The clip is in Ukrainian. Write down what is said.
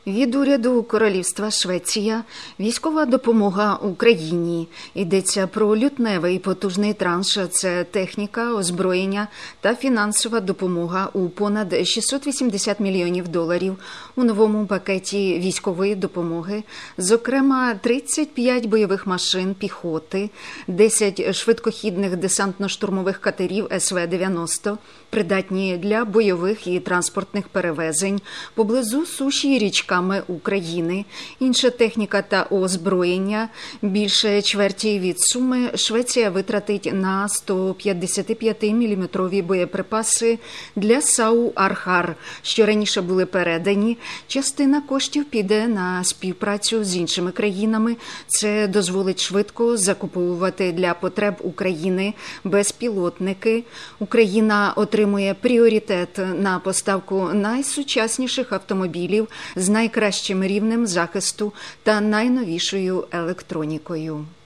Від уряду Королівства Швеція військова допомога Україні. Йдеться про лютневий потужний транш – це техніка, озброєння та фінансова допомога у понад 680 мільйонів доларів у новому пакеті військової допомоги, зокрема 35 бойових машин піхоти, 10 швидкохідних десантно-штурмових катерів СВ-90, придатні для бойових і транспортних перевезень поблизу суші і річками України, інша техніка та озброєння. Більше чверті від суми Швеція витратить на 155-мм боєприпаси для САУ «Архар», що раніше були передані. Частина коштів піде на співпрацю з іншими країнами. Це дозволить швидко закуповувати для потреб України безпілотники. Україна отримує пріоритет на поставку найсучасніших автомобілів з найкращим рівнем захисту та найновішою електронікою.